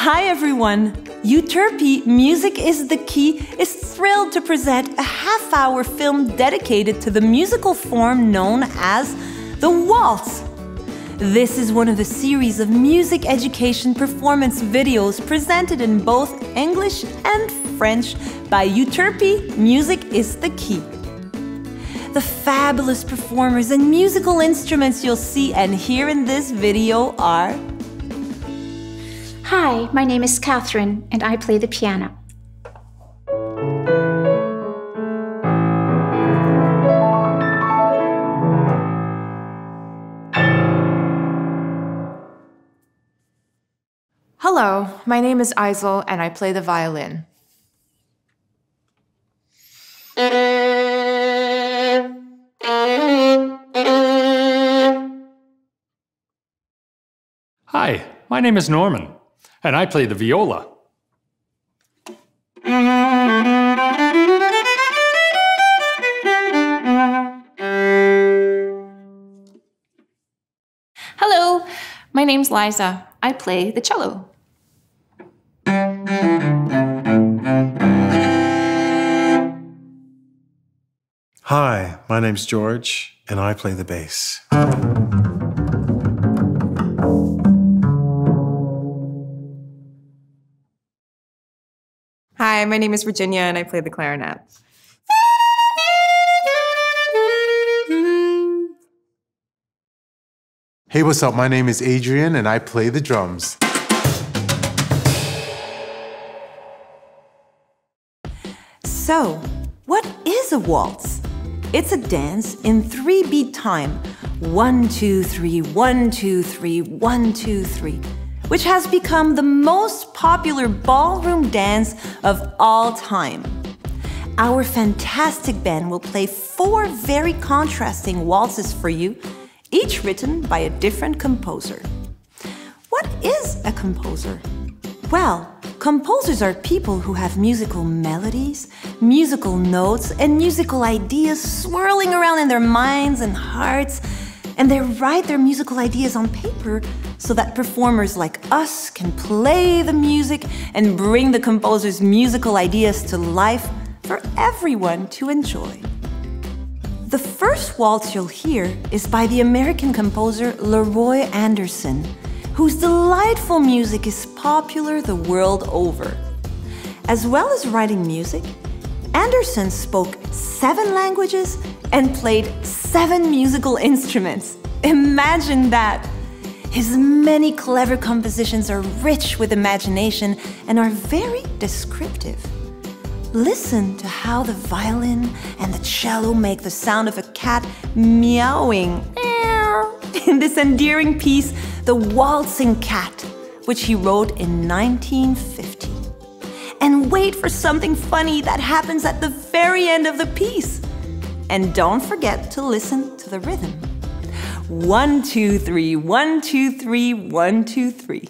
Hi everyone! Euterpe, Music is the Key, is thrilled to present a half-hour film dedicated to the musical form known as the waltz. This is one of a series of music education performance videos presented in both English and French by Euterpe, Music is the Key. The fabulous performers and musical instruments you'll see and hear in this video are... Hi, my name is Catherine, and I play the piano. Hello, my name is Aysel, and I play the violin. Hi, my name is Norman, and I play the viola. Hello, my name's Liza. I play the cello. Hi, my name's George, and I play the bass. Hi, my name is Virginia, and I play the clarinet. Hey, what's up? My name is Adrian, and I play the drums. So, what is a waltz? It's a dance in 3-beat time. 1, 2, 3, 1, 2, 3, 1, 2, 3. Which has become the most popular ballroom dance of all time. Our fantastic band will play 4 very contrasting waltzes for you, each written by a different composer. What is a composer? Well, composers are people who have musical melodies, musical notes, and musical ideas swirling around in their minds and hearts, and they write their musical ideas on paper so that performers like us can play the music and bring the composer's musical ideas to life for everyone to enjoy. The first waltz you'll hear is by the American composer Leroy Anderson, whose delightful music is popular the world over. As well as writing music, Anderson spoke 7 languages and played 7 musical instruments. Imagine that! His many clever compositions are rich with imagination and are very descriptive. Listen to how the violin and the cello make the sound of a cat meowing in this endearing piece, The Waltzing Cat, which he wrote in 1950. And wait for something funny that happens at the very end of the piece. And don't forget to listen to the rhythm. 1, 2, 3, 1, 2, 3, 1, 2, 3.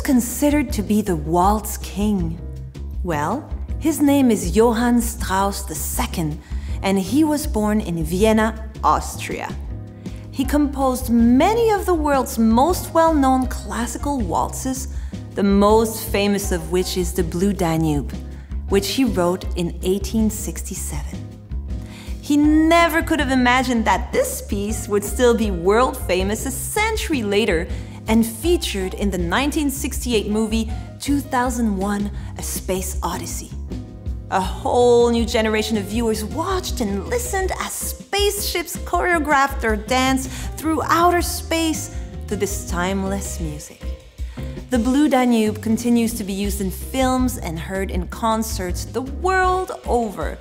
considered to be the waltz king? Well, his name is Johann Strauss II, and he was born in Vienna, Austria. He composed many of the world's most well-known classical waltzes, the most famous of which is the Blue Danube, which he wrote in 1867. He never could have imagined that this piece would still be world famous a century later and featured in the 1968 movie 2001: A Space Odyssey. A whole new generation of viewers watched and listened as spaceships choreographed their dance through outer space to this timeless music. The Blue Danube continues to be used in films and heard in concerts the world over.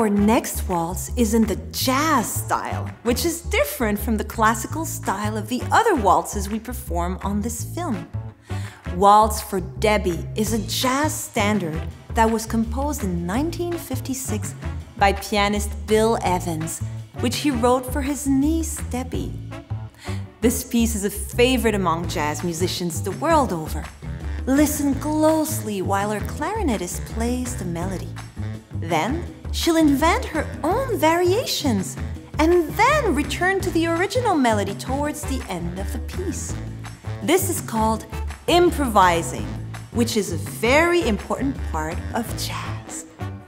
Our next waltz is in the jazz style, which is different from the classical style of the other waltzes we perform on this film. Waltz for Debbie is a jazz standard that was composed in 1956 by pianist Bill Evans, which he wrote for his niece Debbie. This piece is a favorite among jazz musicians the world over. Listen closely while her clarinetist plays the melody. Then she'll invent her own variations and then return to the original melody towards the end of the piece. This is called improvising, which is a very important part of jazz.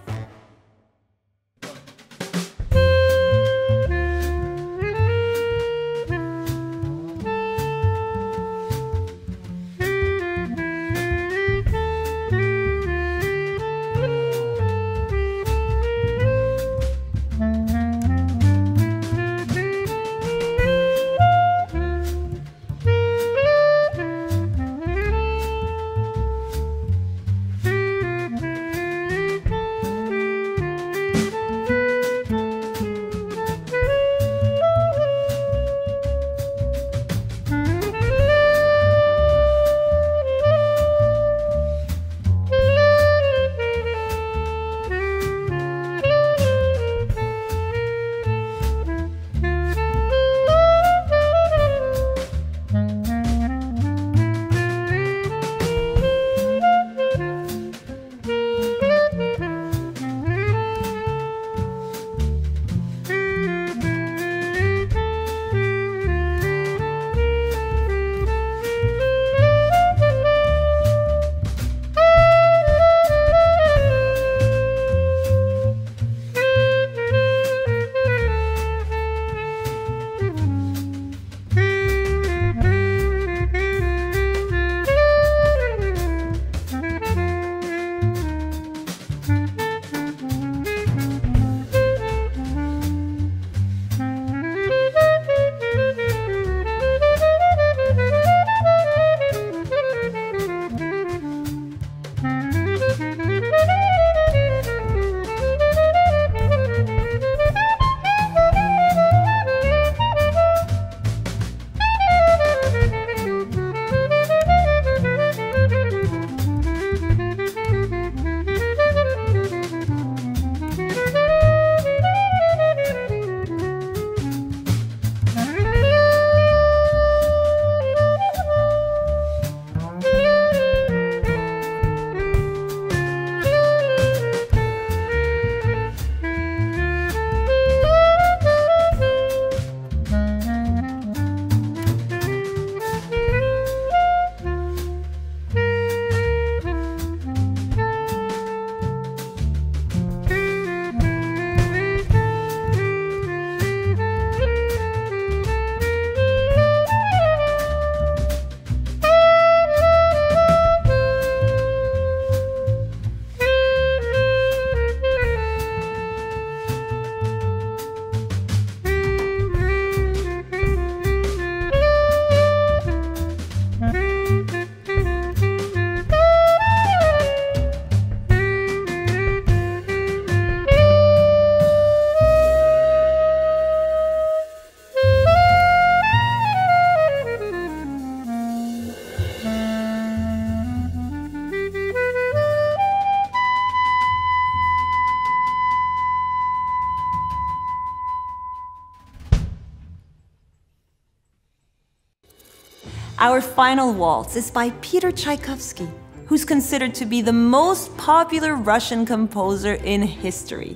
Our final waltz is by Peter Tchaikowsky, who's considered to be the most popular Russian composer in history.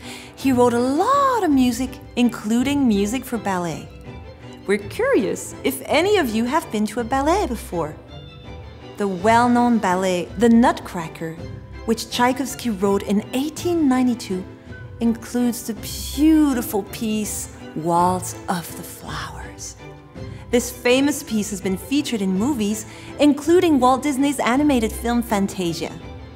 He wrote a lot of music, including music for ballet. We're curious if any of you have been to a ballet before. The well-known ballet, The Nutcracker, which Tchaikovsky wrote in 1892, includes the beautiful piece, Waltz of the Flowers. This famous piece has been featured in movies, including Walt Disney's animated film Fantasia.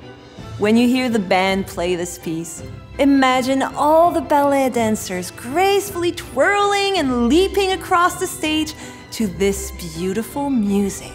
When you hear the band play this piece, imagine all the ballet dancers gracefully twirling and leaping across the stage to this beautiful music.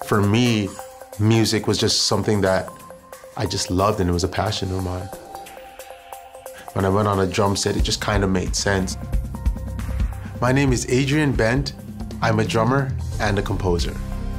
For me, music was just something that I just loved, and it was a passion of mine. When I went on a drum set, it just kind of made sense. My name is Adrian Bent. I'm a drummer and a composer.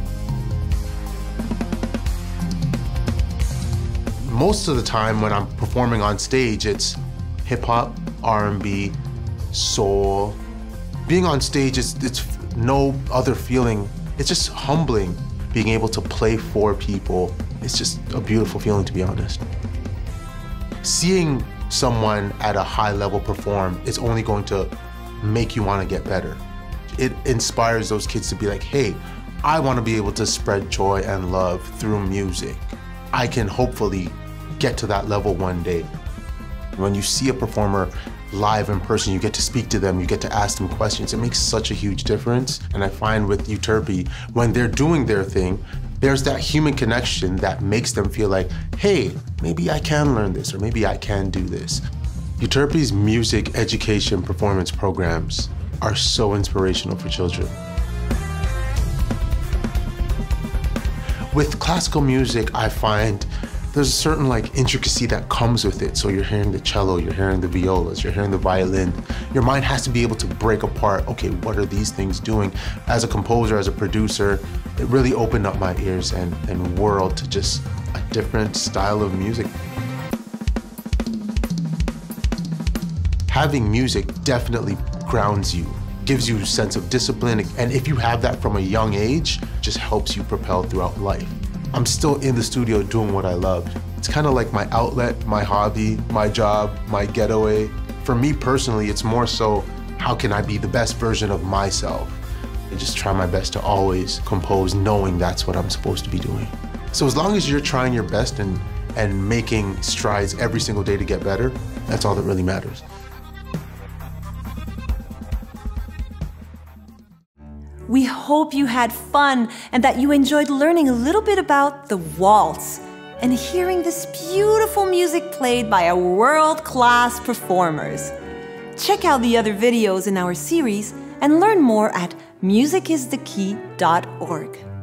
Most of the time when I'm performing on stage, it's hip-hop, R&B, soul. Being on stage, it's no other feeling. It's just humbling. Being able to play for people, it's just a beautiful feeling, to be honest. Seeing someone at a high level perform is only going to make you want to get better. It inspires those kids to be like, hey, I want to be able to spread joy and love through music. I can hopefully get to that level one day. When you see a performer live in person, you get to speak to them, you get to ask them questions. It makes such a huge difference. And I find with Euterpe, when they're doing their thing, there's that human connection that makes them feel like, hey, maybe I can learn this, or maybe I can do this. Euterpe's music education performance programs are so inspirational for children. With classical music, I find there's a certain intricacy that comes with it. So you're hearing the cello, you're hearing the violas, you're hearing the violin. Your mind has to be able to break apart, okay, what are these things doing? As a composer, as a producer, it really opened up my ears and world to just a different style of music. Having music definitely grounds you, gives you a sense of discipline, and if you have that from a young age, it just helps you propel throughout life. I'm still in the studio doing what I love. It's kind of like my outlet, my hobby, my job, my getaway. For me personally, it's more so, how can I be the best version of myself? I just try my best to always compose knowing that's what I'm supposed to be doing. So as long as you're trying your best and making strides every single day to get better, that's all that really matters. We hope you had fun and that you enjoyed learning a little bit about the waltz and hearing this beautiful music played by our world-class performers. Check out the other videos in our series and learn more at musicisthekey.org.